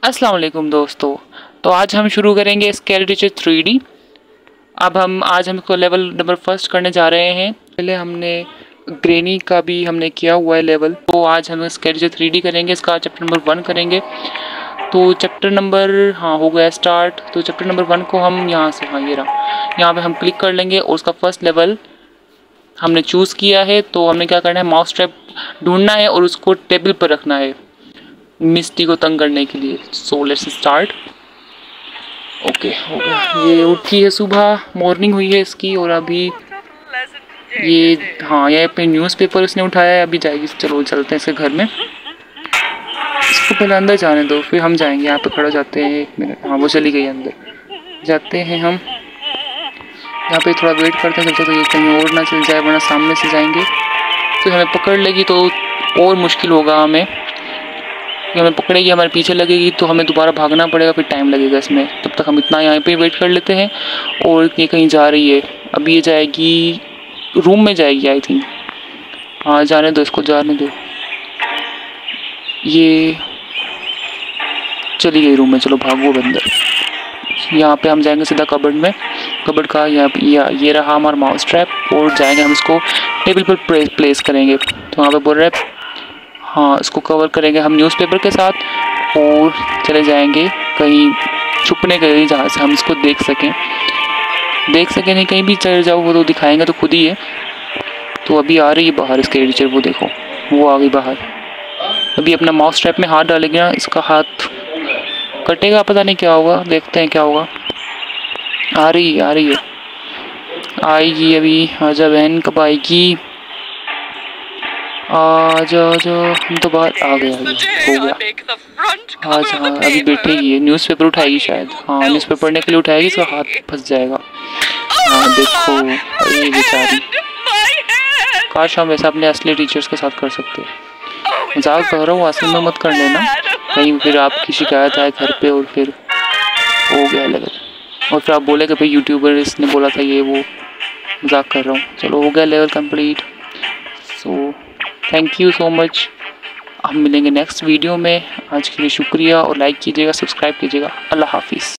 अस्सलाम वालेकुम दोस्तों। तो आज हम शुरू करेंगे स्केल टीचर 3D। आज हम इसको लेवल नंबर फर्स्ट करने जा रहे हैं। पहले हमने ग्रेनी का भी हमने किया हुआ है लेवल, तो आज हम स्केल टीचर 3D करेंगे। इसका चैप्टर नंबर 1 करेंगे। तो चैप्टर नंबर हो गया स्टार्ट। तो चैप्टर नंबर 1 को हम यहाँ से ये रहा, यहाँ पे हम क्लिक कर लेंगे और उसका फर्स्ट लेवल हमने चूज़ किया है। तो हमने क्या करना है, माउस ट्रैप ढूंढना है और उसको टेबल पर रखना है मिस्टी को तंग करने के लिए। So let's start. ओके हो गया। ये उठी है, सुबह मॉर्निंग हुई है इसकी, और अभी ये अपने न्यूज़पेपर उसने उठाया है, अभी जाएगी। चलो चलते हैं इसके घर में। इसको पहले अंदर जाने दो, फिर हम जाएंगे। यहाँ पे खड़ा जाते हैं, 1 मिनट। वो चली गई अंदर। जाते हैं हम यहाँ पे, थोड़ा वेट करते हैं तो ये कहीं और ना चल जाए, वरना सामने से जाएंगे तो हमें पकड़ लेगी तो और मुश्किल होगा हमें। हमें पकड़ेगी, हमारे पीछे लगेगी तो हमें दोबारा भागना पड़ेगा, फिर टाइम लगेगा इसमें। तब तक हम इतना यहाँ पे वेट कर लेते हैं। और ये कहीं जा रही है, अभी ये जाएगी रूम में जाएगी आई थिंक। हाँ जाने दो, इसको जाने दो। ये चली गई रूम में, चलो भागो अंदर। यहाँ पे हम जाएंगे सीधा कबर्ड में। कबर्ड का यहाँ पे ये रहा हमारा माउस ट्रैप, और जाएंगे हम इसको टेबल पर प्लेस करेंगे। तो वहाँ पे बोल रहे हैं हाँ, इसको कवर करेंगे हम न्यूज़पेपर के साथ और चले जाएंगे कहीं छुपने के लिए, जहाँ से हम इसको देख सकें नहीं, कहीं भी चले जाओ वो तो दिखाएंगे तो खुद ही है। तो अभी आ रही है बाहर इसके टीचर, वो देखो वो आ गई बाहर। अभी अपना माउस ट्रैप में हाथ डालेंगे ना, इसका हाथ कटेगा, पता नहीं क्या होगा, देखते हैं क्या होगा। आ रही है आएगी अभी। आजा बहन, कब आएगी? आजा हम तो बाहर आ गया, हो गया। आज हाँ अभी बैठेगी, ये न्यूज़पेपर उठाएगी शायद। हाँ न्यूज़पेपर पढ़ने के लिए उठाएगी, इसका हाथ फंस जाएगा। हाँ देखो, अरे बेचारी। काश हम ऐसा अपने असली टीचर्स के साथ कर सकते। मजाक कर रहा हूँ, असली में मत कर लेना, कहीं फिर आपकी शिकायत आए घर पे और फिर हो गया लेवल, और फिर आप बोले कि भाई यूट्यूबर इसने बोला था ये वो। मजाक कर रहा हूँ। चलो हो गया level complete. So thank you so much. हम मिलेंगे नेक्स्ट वीडियो में। आज के लिए शुक्रिया, और लाइक कीजिएगा, सब्सक्राइब कीजिएगा। अल्लाह हाफिज़।